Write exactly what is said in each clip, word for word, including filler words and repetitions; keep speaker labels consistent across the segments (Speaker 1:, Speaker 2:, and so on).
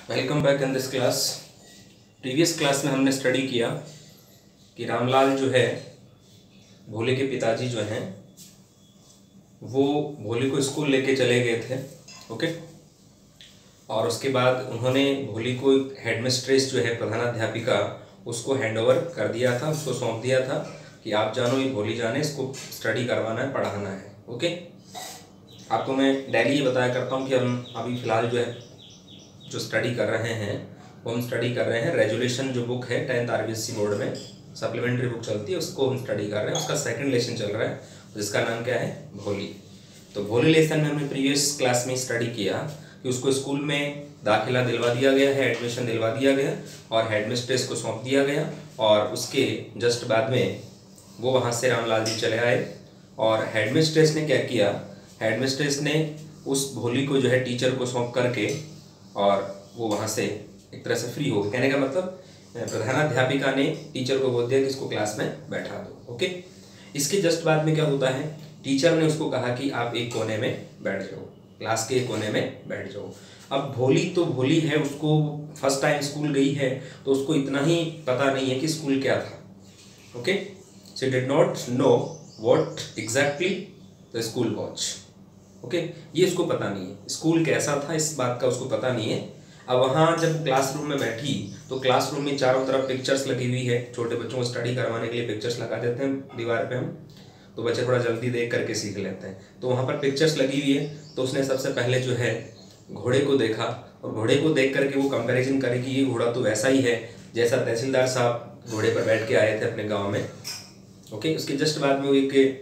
Speaker 1: Welcome back in this class. Previous class में हमने study किया कि रामलाल जो है भोले के पिताजी जो हैं वो भोले को स्कूल लेके चले गए थे। ओके, और उसके बाद उन्होंने भोले को हेडमिस्ट्रेस जो है प्रधानाध्यापिका उसको हैंडओवर कर दिया था, उसको सौंप दिया था कि आप जानो ये भोली जाने, इसको स्टडी करवाना है, पढ़ाना है। ओके, आपको मैं डेली ये बताया करता हूँ कि हम अभी फ़िलहाल जो है जो स्टडी कर रहे हैं वो हम स्टडी कर रहे हैं रेजोल्यूशन जो बुक है टेंथ आरबीएससी बोर्ड में सप्लीमेंट्री बुक चलती है, उसको हम स्टडी कर रहे हैं। उसका सेकंड लेसन चल रहा है जिसका नाम क्या है, भोली। तो भोली लेसन में हमने प्रीवियस क्लास में स्टडी किया कि उसको स्कूल में दाखिला दिलवा दिया गया है, एडमिशन दिलवा दिया गया और हेडमिस्ट्रेस को सौंप दिया गया, और उसके जस्ट बाद में वो वहाँ से रामलाल जी चले आए। और हेडमिस्ट्रेस ने क्या किया, हेडमिस्ट्रेस ने उस भोली को जो है टीचर को सौंप करके और वो वहाँ से एक तरह से फ्री हो गए। कहने का मतलब प्रधानाध्यापिका ने टीचर को बोल दिया कि इसको क्लास में बैठा दो। ओके, इसके जस्ट बाद में क्या होता है, टीचर ने उसको कहा कि आप एक कोने में बैठ जाओ, क्लास के एक कोने में बैठ जाओ। अब भोली तो भोली है, उसको फर्स्ट टाइम स्कूल गई है तो उसको इतना ही पता नहीं है कि स्कूल क्या था। Okay, she did not know what exactly the school was. Okay okay, ये उसको पता नहीं है स्कूल कैसा था, इस बात का उसको पता नहीं है। अब वहाँ जब क्लासरूम में बैठी तो क्लासरूम में चारों तरफ पिक्चर्स लगी हुई है, छोटे बच्चों को स्टडी करवाने के लिए पिक्चर्स लगा देते हैं दीवार पे हम, तो बच्चे थोड़ा जल्दी देख करके सीख लेते हैं। तो वहाँ पर पिक्चर्स लगी हुई है, तो उसने सबसे पहले जो है घोड़े को देखा और घोड़े को देख करके वो कंपेरिजन करे कि ये घोड़ा तो वैसा ही है जैसा तहसीलदार साहब घोड़े पर बैठ के आए थे अपने गाँव में। ओके, उसके जस्ट बाद में वो एक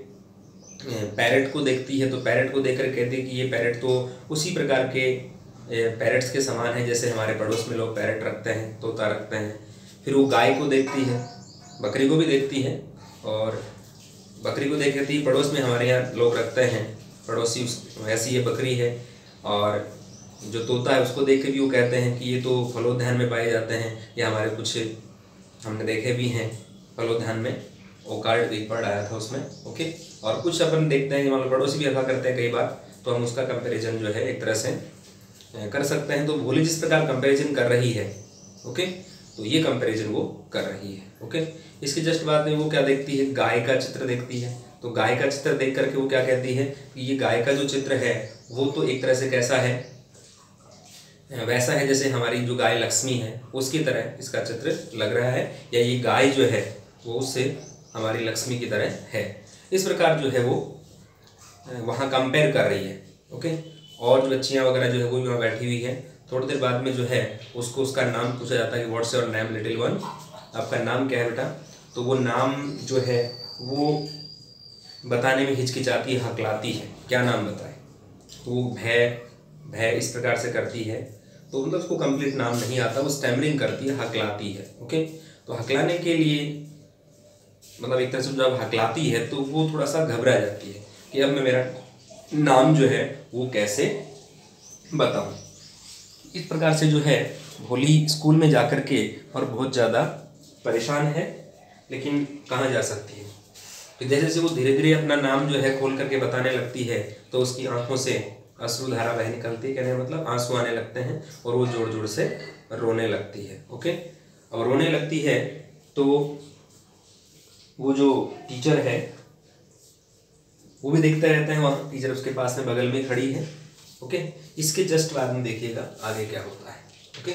Speaker 1: पैरेट को देखती है, तो पैरेट को देखकर कहती है कि ये पैरेट तो उसी प्रकार के पैरेट्स के समान है जैसे हमारे पड़ोस में लोग पैरेट रखते हैं, तोता रखते हैं। फिर वो गाय को देखती है, बकरी को भी देखती है, और बकरी को देखती है पड़ोस में हमारे यहाँ लोग रखते हैं, पड़ोसी वैसी ये बकरी है। और जो तोता है उसको देख के भी वो कहते हैं कि ये तो फलोद्यान में पाए जाते हैं, ये हमारे कुछ हमने देखे भी हैं फलोद्यान में, वो कार्ड एक बार आया था उसमें। ओके, और कुछ अपन देखते हैं मतलब पड़ोसी भी ऐसा करते हैं कई बार, तो हम उसका कंपैरिजन जो है एक तरह से कर सकते हैं। तो भोली जिस प्रकार कंपैरिजन कर रही है, ओके, तो ये कंपैरिजन वो कर रही है। ओके, इसके जस्ट बाद में वो क्या देखती है, गाय का चित्र देखती है। तो गाय का चित्र देख करके वो क्या कहती है कि ये गाय का जो चित्र है वो तो एक तरह से कैसा है, वैसा है जैसे हमारी जो गाय लक्ष्मी है उसकी तरह इसका चित्र लग रहा है, या ये गाय जो है वो उससे हमारी लक्ष्मी की तरह है। इस प्रकार जो है वो वहाँ कंपेयर कर रही है। ओके, और जो बच्चियाँ वगैरह जो है वो भी वहाँ बैठी हुई है। थोड़ी देर बाद में जो है उसको उसका नाम पूछा जाता है कि what's your name little one, आपका नाम क्या है बेटा। तो वो नाम जो है वो बताने में हिचकिचाती है, हकलाती है, क्या नाम बताए। तो वो भय भय इस प्रकार से करती है, तो मतलब उसको कंप्लीट नाम नहीं आता, वो स्टैमरिंग करती है, हकलाती है। ओके, तो हकलाने के लिए मतलब एक तरह से जब हकलाती है तो वो थोड़ा सा घबरा जाती है कि अब मैं मेरा नाम जो है वो कैसे बताऊं। इस प्रकार से जो है भोली स्कूल में जाकर के और बहुत ज़्यादा परेशान है, लेकिन कहाँ जा सकती है। तो जैसे जैसे वो धीरे धीरे अपना नाम जो है खोल करके बताने लगती है तो उसकी आंखों से अश्रुधारा बह निकलती है, कहने मतलब आंसू आने लगते हैं, और वो जोर जोर से रोने लगती है। ओके, और रोने लगती है तो वो जो टीचर है वो भी देखते रहते हैं, वहाँ टीचर उसके पास में बगल में खड़ी है। ओके, इसके जस्ट बाद में देखिएगा आगे क्या होता है। Okay,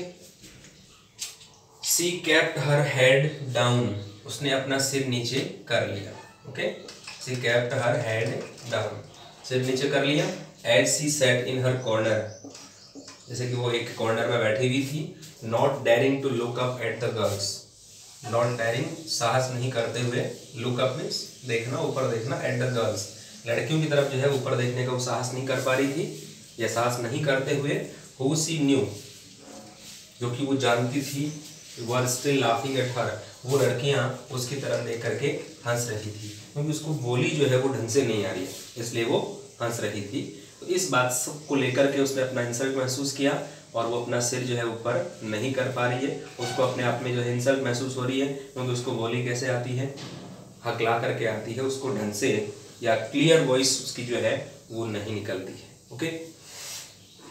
Speaker 1: she kept her head down, उसने अपना सिर नीचे कर लिया। Okay, she kept her head down, सिर नीचे कर लिया। As she sat in her corner, जैसे कि वो एक कॉर्नर में बैठी हुई थी। Not daring to look up at the girls, not daring साहस नहीं करते हुए, लुक अप मीन्स देखना, ऊपर देखना, एट द गर्ल्स लड़कियों की तरफ जो है ऊपर देखने का वो साहस नहीं कर पा रही थी, या साहस नहीं करते हुए। हु सी न्यू, जो कि वो जानती थी, were still laughing at her, वो लड़कियां उसकी तरफ देख करके हंस रही थी, क्योंकि उसको बोली जो है वो ढंग से नहीं आ रही है, इसलिए वो हंस रही थी। तो इस बात को लेकर के उसने अपना इंसल्ट महसूस किया, और वो अपना सिर जो है ऊपर नहीं कर पा रही है। उसको अपने आप में जो है इंसल्ट महसूस हो रही है, क्योंकि उसको बोली कैसे आती है, हकला करके आती है, उसको ढंग से या क्लियर वॉइस उसकी जो है वो नहीं निकलती है। ओके,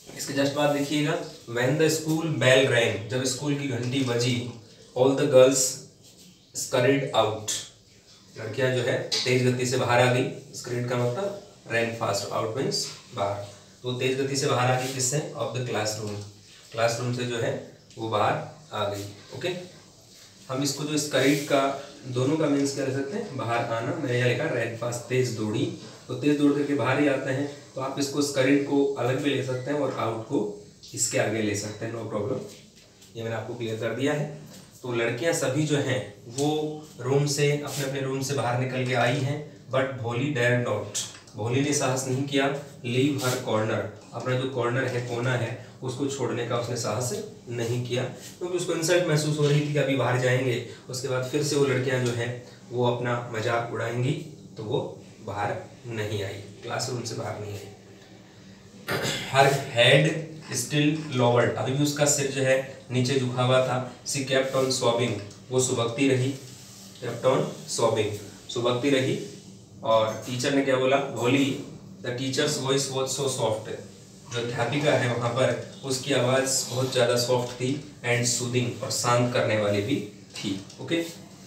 Speaker 1: इसके जस्ट बाद देखिएगा, when the school bell rang, जब स्कूल की घंटी बजी, all the girls scurried out, लड़कियां जो है तेज गति से बाहर आ गई। स्करीड का मतलब रैन फास्ट, आउट मीन्स बाहर, तो तेज गति से बाहर आ गई किससे, ऑफ द क्लासरूम, क्लासरूम से जो है वो बाहर आ गई। ओके, हम इसको जो स्करीड का दोनों का मीन्स क्या ले सकते हैं, बाहर आना। मैंने यहाँ लिखा रैन फास्ट, तेज दौड़ी, तो तेज दौड़ करके बाहर ही आते हैं, तो आप इसको स्करीड को अलग भी ले सकते हैं और आउट को इसके आगे ले सकते हैं, नो प्रॉब्लम। ये मैंने आपको क्लियर कर दिया है। तो लड़कियां सभी जो हैं वो रूम से, अपने अपने रूम से बाहर निकल के आई हैं, बट भोली डेयर नॉट, भोली ने साहस नहीं किया, लीव हर कॉर्नर, अपना जो कॉर्नर है, कोना है, उसको छोड़ने का उसने साहस नहीं किया, क्योंकि उसको इंसल्ट महसूस हो रही थी कि अभी बाहर जाएंगे, उसके बाद फिर से वो लड़कियां जो हैं वो अपना मजाक उड़ाएंगी, तो वो बाहर नहीं आई, क्लासरूम से बाहर नहीं आई। हर हेड स्टिल लोवर्ड, अभी भी उसका सिर जो है नीचे झुका हुआ था। सी केप्ट ऑन सॉबिंग, वो सुबकती रही, केप्ट ऑन सॉबिंग, सुबकती रही। और टीचर ने क्या बोला, भोली, the teacher's voice was so soft, जो अध्यापिका है वहाँ पर उसकी आवाज़ बहुत ज़्यादा सॉफ्ट थी, एंड सूदिंग, और शांत करने वाली भी थी। Okay,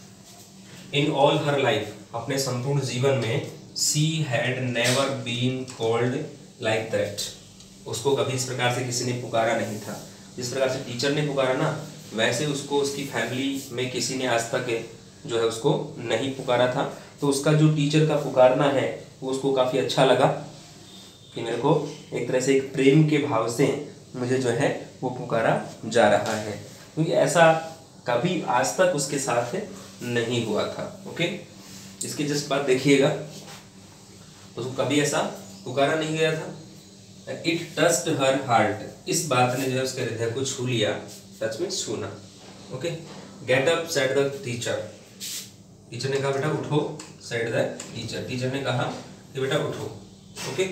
Speaker 1: in all her life, अपने संपूर्ण जीवन में, she had never been called like that, उसको कभी इस प्रकार से किसी ने पुकारा नहीं था। जिस प्रकार से टीचर ने पुकारा ना, वैसे उसको उसकी फैमिली में किसी ने आज तक जो है उसको नहीं पुकारा था। तो उसका जो टीचर का पुकारना है वो उसको काफ़ी अच्छा लगा कि मेरे को एक तरह से एक प्रेम के भाव से मुझे जो है वो पुकारा जा रहा है, क्योंकि ऐसा कभी आज तक उसके साथ नहीं हुआ था। ओके, इसके जस्ट बात देखिएगा, उसको कभी ऐसा पुकारा नहीं गया था। इट टच्ड हर हार्ट, इस बात ने जो है उसके हृदय को छू लिया, टच मीन्स छूना। Okay, get up said the teacher, teacher ने कहा बेटा उठो, सेड द टीचर, टीचर ने कहा कि बेटा उठो। Okay,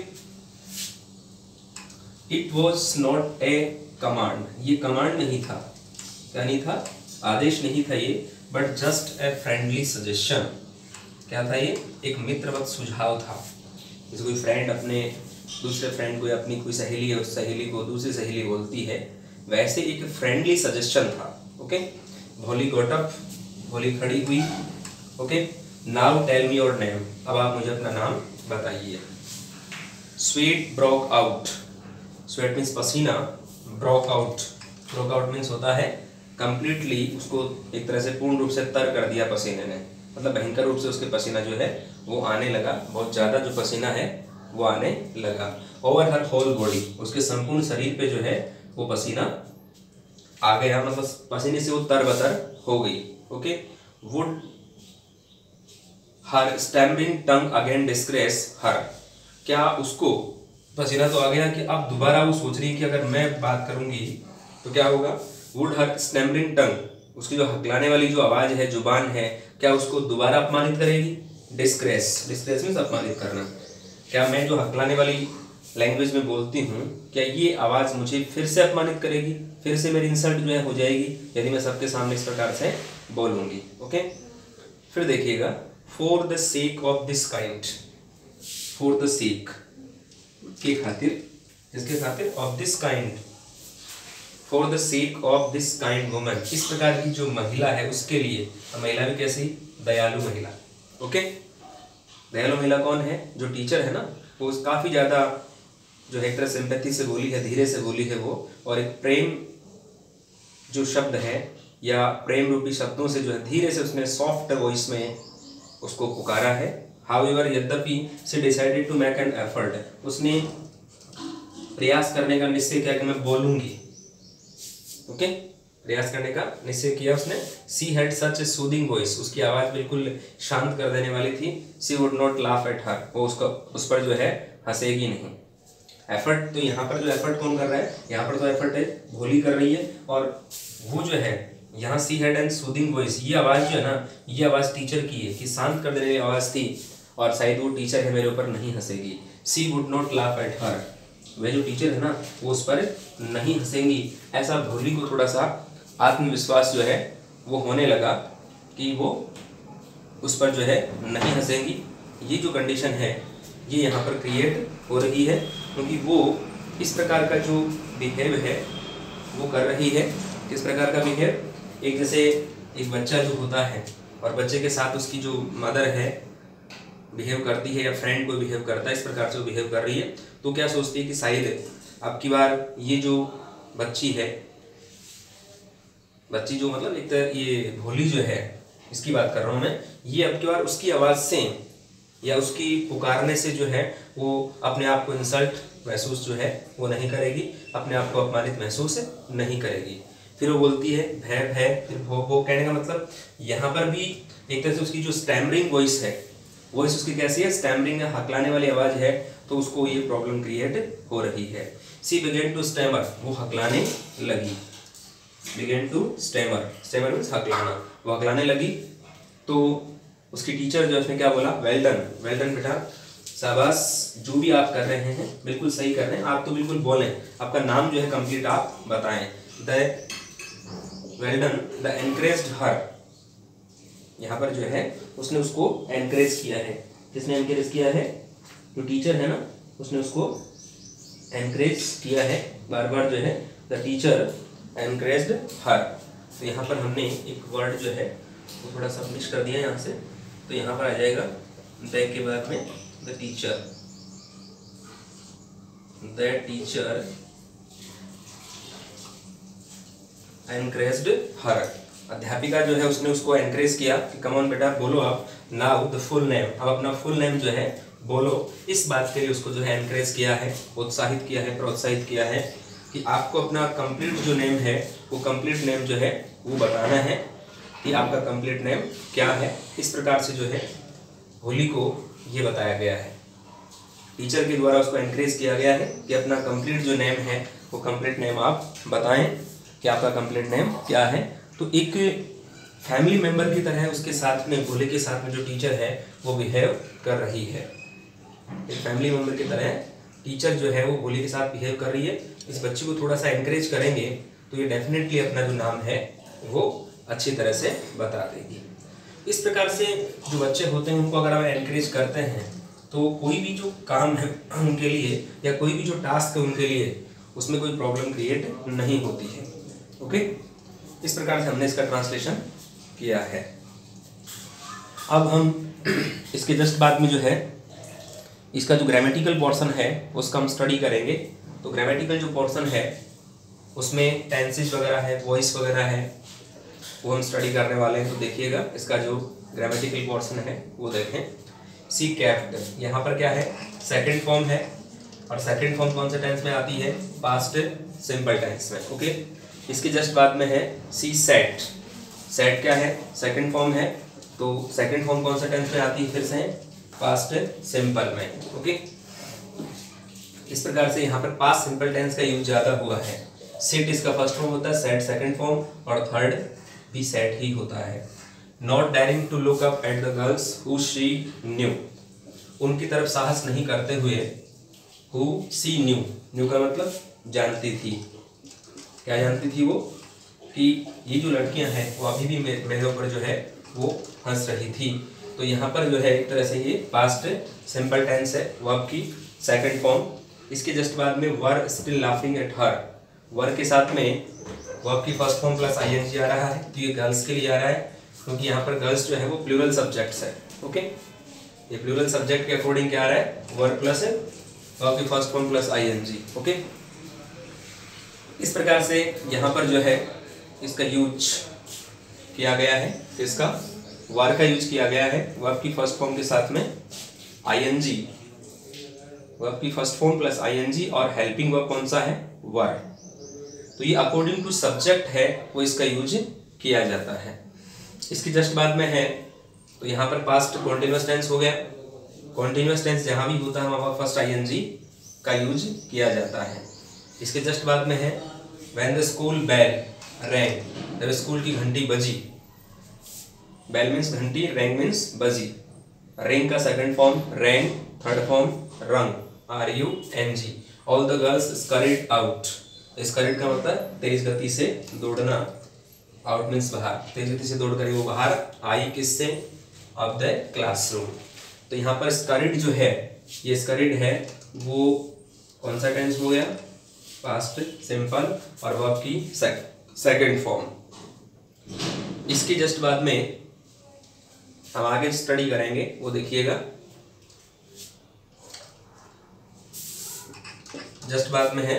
Speaker 1: it was not a command, ये कमांड नहीं था, क्या नहीं था, आदेश नहीं था ये, but just a friendly suggestion, क्या था ये, एक मित्रवत सुझाव था। जैसे कोई फ्रेंड अपने दूसरे फ्रेंड को या अपनी कोई सहेली है उस सहेली को दूसरी सहेली बोलती है, वैसे एक फ्रेंडली सजेशन था। Okay, Bholi got up, Bholi खड़ी हुई। Okay, now tell me your name, अब आप मुझे अपना नाम बताइए। Sweat broke out, sweat means पसीना, broke out, broke out means होता है कंप्लीटली, उसको एक तरह से पूर्ण रूप से तर कर दिया पसीने ने, मतलब भयंकर रूप से उसके पसीना जो है वो आने लगा, बहुत ज़्यादा जो पसीना है वो आने लगा। ओवर हर होल बॉडी, उसके संपूर्ण शरीर पे जो है वो पसीना आ गया, मतलब पसीने से वो तरबतर हो गई। Okay, would her stammering tongue again disgrace her, क्या उसको पसीना तो आ गया कि अब दोबारा वो सोच रही है कि अगर मैं बात करूंगी तो क्या होगा। वुड हर स्टैमरिंग टंग, उसकी जो हकलाने वाली जो आवाज है, जुबान है, क्या उसको दोबारा अपमानित करेगी। डिस्ग्रेस, डिस्ग्रेस मीन्स अपमानित करना, क्या मैं जो हकलाने वाली लैंग्वेज में बोलती हूँ क्या ये आवाज़ मुझे फिर से अपमानित करेगी, फिर से मेरी इंसल्ट जो है हो जाएगी यदि मैं सबके सामने इस प्रकार से बोलूँगी। ओके, फिर देखिएगा, for the sake of this kind, for the sake के खातिर, इसके खातिर, of this kind, for the sake of this kind woman, इस प्रकार की जो महिला है उसके लिए, महिला भी कैसी, दयालु महिला। ओके, दयालु महिला कौन है, जो टीचर है ना, वो काफ़ी ज़्यादा जो है एक तरह सिंपैथी से बोली है, धीरे से बोली है वो, और एक प्रेम जो शब्द है या प्रेम रूपी शब्दों से जो है धीरे से उसने सॉफ्ट वॉइस में उसको पुकारा है। हाउएवर, यद्यपि she decided to make an effort, उसने प्रयास करने का निश्चय किया कि मैं बोलूँगी। ओके, प्रयास करने का निश्चय किया उसने। She had such a soothing voice, उसकी आवाज़ बिल्कुल शांत कर देने वाली थी। She would not laugh at her, वो उसको उस पर जो है हंसेगी नहीं। एफर्ट, तो यहाँ पर जो एफर्ट कौन कर रहा है, यहाँ पर तो एफर्ट है भोली कर रही है, और वो जो है यहाँ she had and soothing voice, ये आवाज़ जो है ना, ये आवाज़ टीचर की है कि शांत कर देने वाली आवाज़ थी, और शायद वो टीचर है मेरे ऊपर नहीं हंसेगी। She would not laugh at her, वह जो टीचर है ना वो उस पर नहीं हंसेंगी। ऐसा भोली को थोड़ा सा आत्मविश्वास जो है वो होने लगा कि वो उस पर जो है नहीं हंसेंगी। ये जो कंडीशन है ये यहाँ पर क्रिएट हो रही है, क्योंकि वो इस प्रकार का जो बिहेव है वो कर रही है। किस प्रकार का बिहेव? एक जैसे एक बच्चा जो होता है और बच्चे के साथ उसकी जो मदर है बिहेव करती है या फ्रेंड को बिहेव करता है, इस प्रकार से वो बिहेव कर रही है, तो क्या सोचती है कि शायद अब की बार ये जो बच्ची है, बच्ची जो मतलब एक तरह ये भोली जो है, इसकी बात कर रहा हूँ मैं, ये अब की बार उसकी आवाज़ से या उसकी पुकारने से जो है वो अपने आप को इंसल्ट महसूस जो है वो नहीं करेगी, अपने आप को अपमानित महसूस नहीं करेगी। फिर वो बोलती है भय भय, फिर भो भो। कहने का मतलब यहाँ पर भी एक तरह से उसकी जो स्टैमरिंग वॉइस है, वॉइस उसकी कैसी है? स्टैमरिंग है, हकलाने वाली आवाज़ है, तो उसको ये प्रॉब्लम क्रिएट हो रही है। सी बिगेन टू स्टैमर, वो हकलाने लगी। Began to stammer, stammer means हकलाना, वो हकलाने लगी। तो उसकी टीचर जो उसने क्या बोला? वेल डन, वेल डन बेटा, शाबाश, जो भी आप कर रहे हैं बिल्कुल सही कर रहे हैं, आप तो बिल्कुल बोलें, आपका नाम जो है कंप्लीट आप बताएं। The well done, the encouraged her, यहाँ पर जो है उसने उसको एनकरेज किया है। किसने एनकरेज किया है? जो टीचर है ना, उसने उसको एनकरेज किया है बार बार जो है। द टीचर एनकरेज्ड हर, तो यहाँ पर हमने एक वर्ड जो है वो थोड़ा सा मिस कर दिया यहाँ से, तो यहाँ पर आ जाएगा द के बाद में the teacher, the teacher encouraged her, अध्यापिका जो है उसने उसको एनकरेज किया कि कम ऑन बेटा बोलो आप, नाउ द फुल नेम, अब अपना फुल नेम जो है बोलो। इस बात के लिए उसको जो है एनकरेज किया है, उत्साहित किया है, प्रोत्साहित किया है कि आपको अपना कंप्लीट जो नेम है वो कंप्लीट नेम जो है वो बताना है कि आपका कंप्लीट नेम क्या है। इस प्रकार से जो है होली को ये बताया गया है, टीचर के द्वारा उसको एनकरेज किया गया है कि अपना कंप्लीट जो नेम है वो कंप्लीट नेम आप बताएं कि आपका कंप्लीट नेम क्या है। तो एक फैमिली मेम्बर की तरह उसके साथ में, भोले के साथ में जो टीचर है वो बिहेव कर रही है। एक फैमिली मेम्बर की तरह टीचर जो है वो भोले के साथ बिहेव कर रही है। इस बच्चे को थोड़ा सा एनकरेज करेंगे तो ये डेफिनेटली अपना जो नाम है वो अच्छी तरह से बता देगी। इस प्रकार से जो बच्चे होते हैं उनको अगर हम एनकरेज करते हैं तो कोई भी जो काम है उनके लिए या कोई भी जो टास्क है उनके लिए उसमें कोई प्रॉब्लम क्रिएट नहीं होती है। ओके, इस प्रकार से हमने इसका ट्रांसलेशन किया है। अब हम इसके जस्ट बाद में जो है इसका जो ग्रामेटिकल पोर्शन है उसका हम स्टडी करेंगे। तो ग्रामेटिकल जो पोर्शन है उसमें टेंसेस वगैरह है, वॉइस वगैरह है, वो हम स्टडी करने वाले हैं। तो देखिएगा इसका जो ग्रामेटिकल पोर्शन है वो देखें। सी कैप्ड, यहाँ पर क्या है? सेकंड फॉर्म है, और सेकंड फॉर्म कौन से टेंस में आती है? पास्ट सिंपल टेंस में। ओके, इसके जस्ट बाद में है सी सेट। सेट क्या है? सेकंड फॉर्म है, तो सेकंड फॉर्म कौन सा टेंस में आती है? फिर से पास्ट सिंपल में। ओके, इस प्रकार से यहाँ पर पास्ट सिंपल टेंस का यूज ज़्यादा हुआ है। सिट इसका फर्स्ट फॉर्म होता है, सेट सेकंड फॉर्म, और थर्ड भी सेट ही होता है। Not daring to look up at the girls who she knew, उनकी तरफ साहस नहीं करते हुए, हु सी न्यू, न्यू का मतलब जानती थी। क्या जानती थी वो? कि ये जो लड़कियां हैं वो अभी भी मेरे ऊपर जो है वो हंस रही थी। तो यहाँ पर जो है एक तरह से ये पास्ट सिंपल टेंस है, वर्ब की सेकंड फॉर्म। इसके जस्ट बाद में were still laughing at her, were के साथ में वर्ब की फर्स्ट फॉर्म प्लस आईएनजी आ रहा है, तो ये गर्ल्स के लिए आ रहा है क्योंकि यहाँ पर गर्ल्स जो है वो प्लूरल सब्जेक्ट्स है। ओके, ये प्लूरल सब्जेक्ट के अकॉर्डिंग क्या आ रहा है? वर्ब प्लस वर्ब की first form plus ING. Okay, इस प्रकार से यहाँ पर जो है इसका यूज किया गया है, तो इसका वर का यूज किया गया है वर्ब की फर्स्ट फॉर्म के साथ में आईएनजी, वर्ब की फर्स्ट फॉर्म प्लस आईएनजी, और हेल्पिंग वर्ब कौन सा है? वर। तो ये अकॉर्डिंग टू सब्जेक्ट है वो इसका यूज किया जाता है। इसके जस्ट बाद में है तो यहाँ पर पास्ट कॉन्टिन्यूअस टेंस हो गया। कॉन्टिन्यूअस टेंस जहाँ भी होता है वहाँ फर्स्ट आईएनजी का यूज किया जाता है। इसके जस्ट बाद में है when the school bell rang, जब स्कूल की घंटी बजी। बेल मीन्स घंटी, रैंग मीन्स बजी। रिंग का second form rang, third form rung, R U N G. All the girls scurried out, scurried का मतलब तेज गति से दौड़ना, आउट मीन्स बाहर, तेज गति से दौड़ कर वो बाहर आई, किससे? Of the classroom. तो यहाँ पर स्करिड जो है, ये स्करिड है वो कौन सा टेंस हो गया? पास्ट सिंपल और वर्ब की सेकंड फॉर्म। इसके जस्ट बाद में हम आगे स्टडी करेंगे, वो देखिएगा। जस्ट बाद में है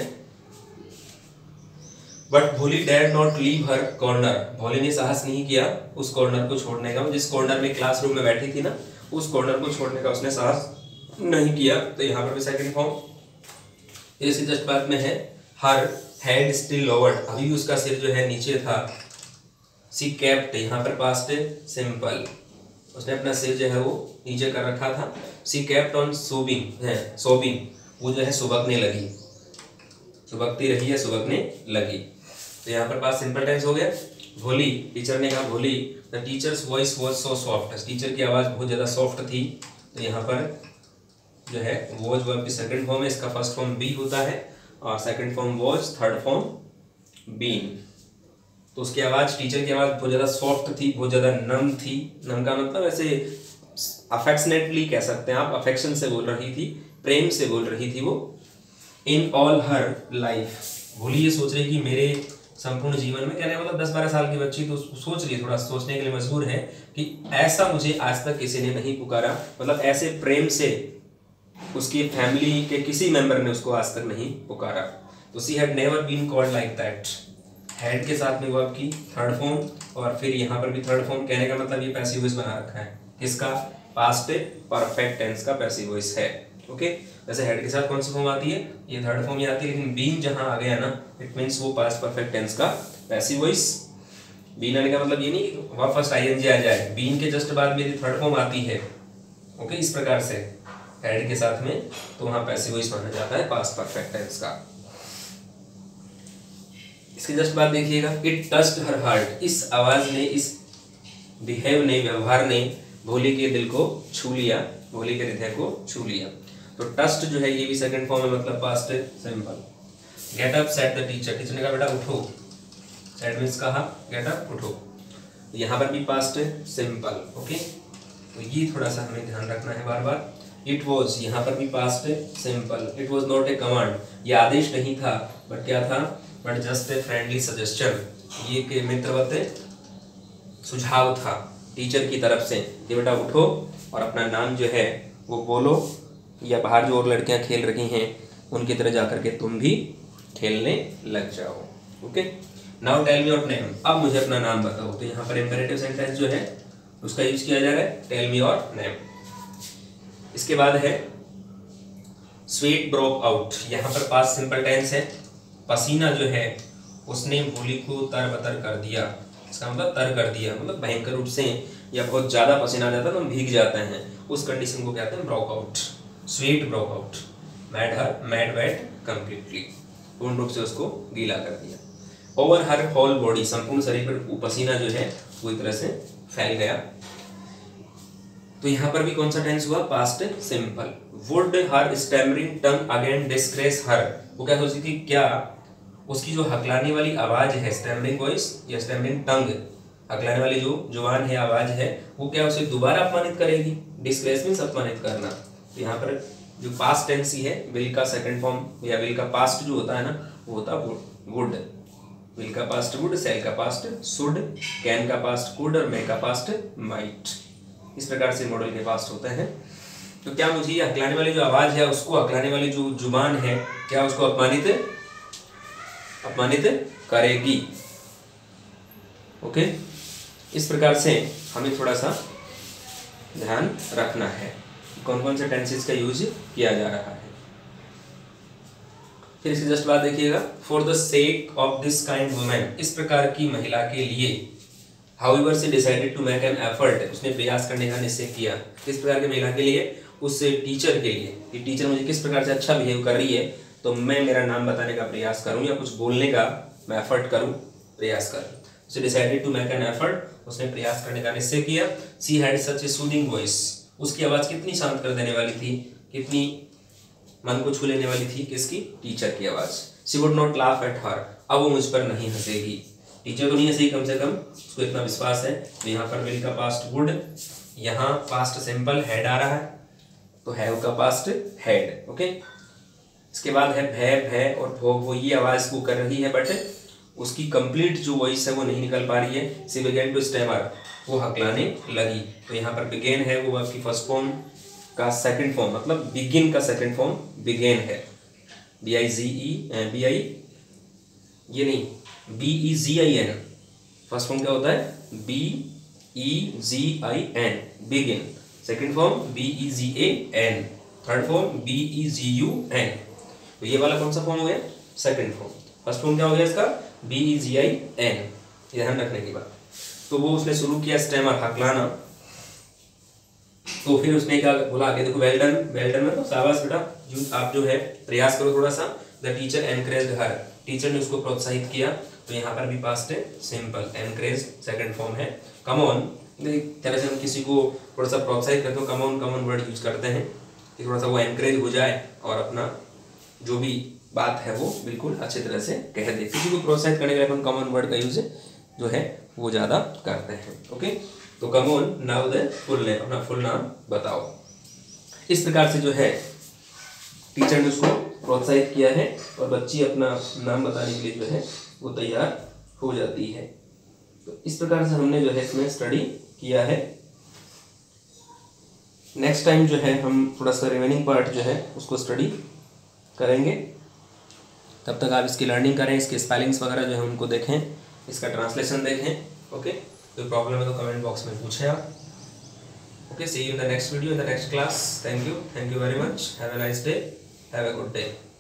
Speaker 1: but Bholi dare not leave her corner. Bholi ने साहस नहीं किया उस कॉर्नर को छोड़ने का, जिस कॉर्नर में क्लासरूम में बैठी थी ना, उस कॉर्नर को छोड़ने का उसने साहस नहीं किया। तो यहाँ पर भी सेकंड फॉर्म। इसके जस्ट बाद में है हर हेड स्टिल लोवर्ड, अभी भी उसका सिर जो है नीचे था। सी केप्ट, यहाँ पर पास्ट सिंपल, उसने अपना सिर जो है वो नीचे कर रखा था। सी केप्ट ऑन सोबिंग है, सोबिंग, वो जो है सुबकने लगी, सुबकती रही है, सुबकने लगी। तो यहाँ पर पास सिंपल टेंस हो गया। भोली, टीचर ने कहा Bholi, the teacher's voice was so soft, teacher की आवाज़ बहुत ज़्यादा सॉफ्ट थी। तो यहाँ पर जो है वॉज वर्ब की सेकंड फॉर्म है, इसका फर्स्ट फॉर्म बी होता है और second form was, third form been. तो उसकी आवाज़, टीचर की आवाज़ बहुत ज़्यादा सॉफ्ट थी, बहुत ज़्यादा नम थी। नम का मतलब ऐसे अफेक्शनेटली कह सकते हैं आप, अफेक्शन से बोल रही थी, प्रेम से बोल रही थी वो। इन ऑल हर लाइफ, भोली ये सोच रही कि मेरे संपूर्ण जीवन में, कहने मतलब दस बारह साल की बच्ची तो सोच रही, थोड़ा सोचने के लिए मजबूर है कि ऐसा मुझे आज तक किसी ने नहीं पुकारा, मतलब ऐसे प्रेम से उसकी फैमिली के किसी मेंबर ने उसको आज तक नहीं पुकारा। तो she had never been called like that, had के साथ में वर्ब की थर्ड फॉर्म और फिर यहाँ पर भी थर्ड फॉर्म। कहने का मतलब ये पैसिव वॉइस बना रखा है, इसका पास्ट परफेक्ट टेंस का पैसिव वॉइस है। ओके, वैसे हेड के साथ कौन सी फॉर्म आती है? ये थर्ड फॉर्म ही आती है, लेकिन बीन जहां आ गया ना, इट मींस वो पास्ट परफेक्ट टेंस का पैसिव वॉइस। बीन आने का मतलब ये नहीं कि वर्ब फर्स्ट आईएनजी आ जाए, बीन के जस्ट बाद में थर्ड फॉर्म आती है। ओके, इस प्रकार से हेड के साथ में, तो वहां पैसिव वॉइस माना जाता है पास्ट परफेक्ट टेंस का। इसके जस्ट बाद देखिएगा, इट टच्ड हर हार्ट, इस आवाज ने, इस बिहेव ने, व्यवहार ने भोली के दिल को छू लिया, भोली के हृदय को छू लिया। तो टस्ट जो है ये भी सेकंड फॉर्म है, मतलब past simple. Get up said the teacher, teacher ने कहा बेटा उठो, सेड मींस कहा, गेट अप उठो। यहाँ पर भी पास्ट सिंपल। ओके, तो ये थोड़ा सा हमें ध्यान रखना है बार बार। इट वॉज, यहाँ पर भी past simple. It was not a command, ये आदेश नहीं था, बट क्या था? But just a friendly suggestion, ये के मित्रवत सुझाव था टीचर की तरफ से कि बेटा उठो और अपना नाम जो है वो बोलो, या बाहर जो और लड़कियां खेल रही हैं उनकी तरह जाकर के तुम भी खेलने लग जाओ। Okay, now tell me your name, अब मुझे अपना नाम बताओ। तो यहाँ पर इम्पेरेटिव सेंटेंस जो है उसका यूज किया जा रहा है, टेल मी योर नेम। इसके बाद है स्वेट ब्रोक आउट, यहाँ पर पास्ट सिंपल टेंस है। पसीना जो है उसने भोली को तरबतर कर दिया, इसका मतलब तर कर दिया, मतलब भयंकर रूप से या बहुत ज्यादा पसीना आ जाता है तो हम भीग जाते हैं, उस कंडीशन को कहते हैं broke out, sweat broke out. Made her, made wet completely, पूर्ण रूप से उसको गीला कर दिया। ओवर हर होल बॉडी, संपूर्ण शरीर पर पसीना जो है पूरी तरह से फैल गया। तो यहाँ पर भी कौन सा टेंस हुआ? Past simple. Would her stammering tongue again disgrace her, वो क्या सोची थी, क्या उसकी जो हकलाने वाली आवाज है, स्टैमरिंग वॉइस या स्टैमरिंग टंग, हकलाने वाली जो जुबान है, आवाज है, वो क्या उसे दोबारा अपमानित करेगी? डिस्ग्रेस मींस अपमानित करना। तो यहाँ पर जो पास्ट टेंस ही है, विल का सेकंड फॉर्म या विल का पास्ट जो होता है ना, वो होता है वुड। विल का पास्ट वुड, सेल का पास्ट शुड, कैन का पास्ट कुड और मे का पास्ट माइट। इस प्रकार से मॉडल के पास्ट होते हैं। तो क्या मुझे ये हकलाने वाली जो आवाज है, उसको हकलाने वाली जो जुबान है, क्या उसको अपमानित अपमानित करेगी? ओके, इस प्रकार से हमें थोड़ा सा ध्यान रखना है कौन कौन से टेंसेस का यूज किया जा रहा है। फिर इसके जस्ट बाद देखिएगा, for the sake of this kind women, इस प्रकार की महिला के लिए, however she decided to make an effort, उसने प्रयास करने का निश्चय किया। किस प्रकार की महिला के लिए? उस टीचर के लिए, कि टीचर मुझे किस प्रकार से अच्छा बिहेव कर रही है, तो मैं मेरा नाम बताने का प्रयास करूं या कुछ बोलने का मैं एफर्ट करूं, प्रयास करूं। She decided to make an effort, उसने प्रयास करने का निश्चय किया। She had such a soothing voice, उसकी आवाज कितनी शांत कर देने वाली थी, कितनी मन को छू लेने वाली थी, किसकी? टीचर की आवाज। She would not laugh at her, अब वो मुझ पर नहीं हंसेगी। टीचर तो नहीं हंसेगी, कम से कम उसको इतना विश्वास है। तो यहाँ पर विल का पास्ट वुड, यहाँ पास्ट सिंपल हैड आ रहा है, तो हैव का पास्ट हैड। ओके, इसके बाद है भय, भय और भोग, वो ये आवाज़ को कर रही है बट उसकी कंप्लीट जो वॉइस है वो नहीं निकल पा रही है। सी बिगेन टू स्टैमर, वो हकलाने लगी। तो यहाँ पर बिगेन है वो आपकी फर्स्ट फॉर्म का सेकंड फॉर्म, मतलब बिगिन का सेकंड फॉर्म बिगेन है। B I G E B I ये नहीं B E G I N, first form क्या होता है B E G I N begin, second form B E G A N, third form B E G U N. तो ये वाला कौन सा फॉर्म हो गया सेकंड फॉर्म। फर्स्ट फॉर्म क्या हो गया इसका B E G I N, ध्यान रखने की बात। तो वो उसने शुरू किया स्टैमर हकलाना। तो फिर उसने क्या बोला आगे देखो, वेल डन, वेल डन में तो शाबाश बेटा, जो आप जो है प्रयास करो थोड़ा सा। द टीचर एनकरेज्ड हर, टीचर ने उसको प्रोत्साहित किया। तो यहाँ पर भी पास्ट है सिंपल, एनकरेज सेकंड फॉर्म है। कम ऑन, तरह से हम किसी को थोड़ा सा प्रोत्साहित करते हो, come on come on word use करते हैं कि थोड़ा सा वो एनकरेज हो जाए और अपना जो भी बात है वो बिल्कुल अच्छी तरह से कह दे। किसी को प्रोत्साहित करने के लिए अपन कॉमन वर्ड का यूज जो है वो ज़्यादा करते हैं। ओके, तो come on now the full name, अपना फुल नाम बताओ। इस प्रकार से जो है टीचर ने उसको प्रोत्साहित किया है और बच्ची अपना नाम बताने के लिए जो है वो तैयार हो जाती है। तो इस प्रकार से हमने जो है इसमें स्टडी किया है। नेक्स्ट टाइम जो है हम थोड़ा सा रिमेनिंग पार्ट जो है उसको स्टडी करेंगे। तब तक आप इसकी लर्निंग करें, इसके स्पेलिंग्स वगैरह जो है उनको देखें, इसका ट्रांसलेशन देखें। ओके, कोई प्रॉब्लम है तो कमेंट बॉक्स में पूछें आप। Okay, see you in the next video, in the next class. Thank you, thank you very much, have a nice day, have a good day.